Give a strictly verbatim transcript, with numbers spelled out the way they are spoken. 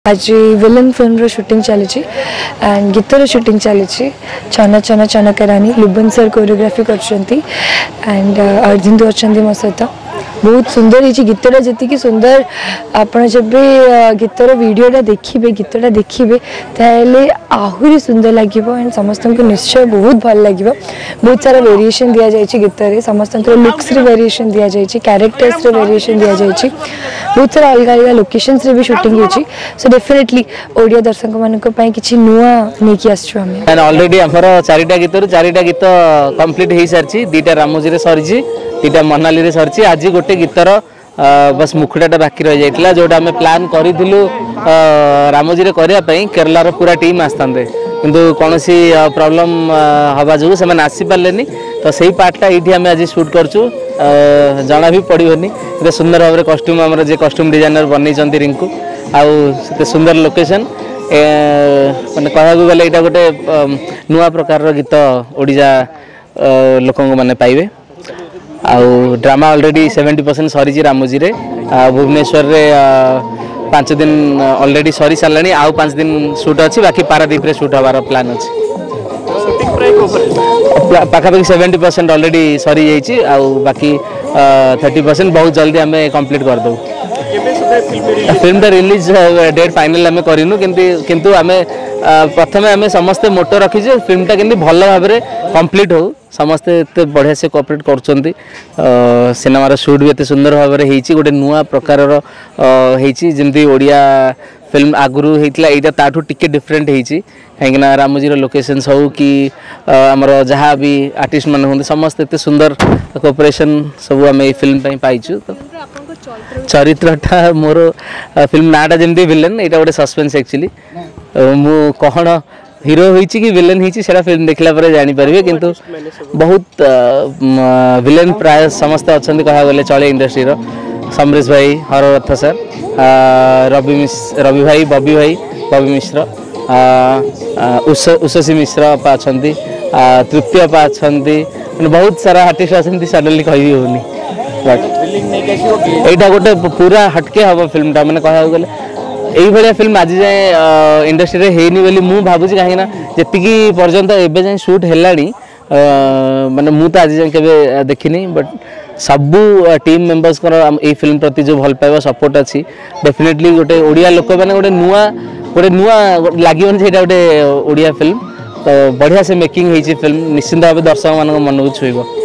आज villain film रो shooting चली एंड गीतर शूटिंग चली चना चना चनकरानी लुबन सर कोरियोग्राफी करछंती एंड अर्जुन तो अच्छा मो सहित बहुत सुंदर है गीतटा जी सुंदर आपड़ जब गीतर वीडियोटा देखिए गीतटा देखिए ताहले आहरी सुंदर लगे एंड समस्त को निश्चय बहुत भल लगे बहुत सारा वेरिएशन दि जाए गीतर समस्त लुक्स वेरिएशन दि जाए कैरेक्टर्स वेरिएशन दि जाए बहुत सारा अलग अलग लोकेशंस रे भी शूटिंग होची सो डेफिनेटली ओडिया दर्शक मानक पई किछि नुआ नेकी आछछु हमें एंड ऑलरेडी हमर चारिटा गीतर चारिटा गीत कंप्लीट हे सरछि दीटा रामोजी रे सरछि दीटा मनाली रे सरछि आज गोटे गीतर बस मुखड़ाटा बाकी रह जाइतला जोटा हमें प्लान करिथिलु रामोजी रे करिया पई केरला रो पूरा टीम आस्तांदे किंतु कोनोसी प्रॉब्लम हवा जो से माने आसी पालेनी तो सही पार्टटा एठी हमें आज शूट करछु जाना भी पड़ोनी ये सुंदर भाव में कॉस्ट्यूम आमर जे कॉस्ट्यूम डिजाइनर बनई रिंकू आउ सुंदर लोकेशन माने कहा गले यहाँ गोटे नुआ प्रकार गीत ओडिशा लोक मैंने पाइबे आउ ड्रामा ऑलरेडी सेवेंटी परसेंट सरी रामोजी रे भुवनेश्वर रे पांच दिन ऑलरेडी सरी सारे आउ पांच दिन शूट अच्छी बाकी पारादीप रे शूट हबार प्लान अच्छी पाखापाखि सेवेंटी परसेंट ऑलरेडी सरी जाइए आउ बाकी थर्टी परसेंट बहुत जल्दी आम कंप्लीट कर दो फिल्म रिलीज डेट फाइनल आम करूँ किंतु आम प्रथम आम समस्ते मोटो रखी फिल्मटा केमती भल भाव में कंप्लीट हो समस्ते एत बढ़िया से कोऑपरेट करछंती सिनेमार शूट भी एत सुंदर भाव में होती गोटे नुआ प्रकार जमती ओडिया फिल्म आगुरी होता यहाँ ताठू टिके डिफरेंट होती कहीं रामोजी लोकेशंस हो कि आमर जहाँ भी आर्टिस्ट मैंने होंगे समस्त एत सुंदर कोऑपरेशन सब आम ये फिल्म पाइचु तो चरित्रटा मोर फिल्म नाटा जमी विलेन यहाँ गोटे सस्पेंस एक्चुअली मु कौन हीरो होइछि कि विलेन होइछि सेरा फिल्म देखला पर जानि परिबे किंतु बहुत विलेन प्राय समस्त अछंती कहा गले चले इंडस्ट्री रो समरेश भाई हररथ सर रवि मिश्र रवि भाई बबी भाई बबी मिश्र उषसी मिश्र पा अछंती तृतीय पा अछंती बहुत सारा आर्टिस्ट अछंती सडनली कहबी होनी बट एटा गोटे पूरा हटके हबो फिल्मटा माने कहा गले यही भाया फिल्म आज जाए इंडस्ट्री रे हेनी बोली मु भाबुची कहीं जी पर्यंत एबे जाए शूट हेलानी माने मु तो आज जाए केबे देखिनी बट सबू टीम मेंबर्स को ये फिल्म प्रति जो भल पाइबा सपोर्ट अच्छी डेफिनेटली गोटे ओडिया लोक मैंने गोटे नुआ गोटे नुआ लगे गोटे ओडिया फिल्म तो बढ़िया से मेकिंग होती फिल्म निश्चिंत भाव दर्शक मान मन को छुईब।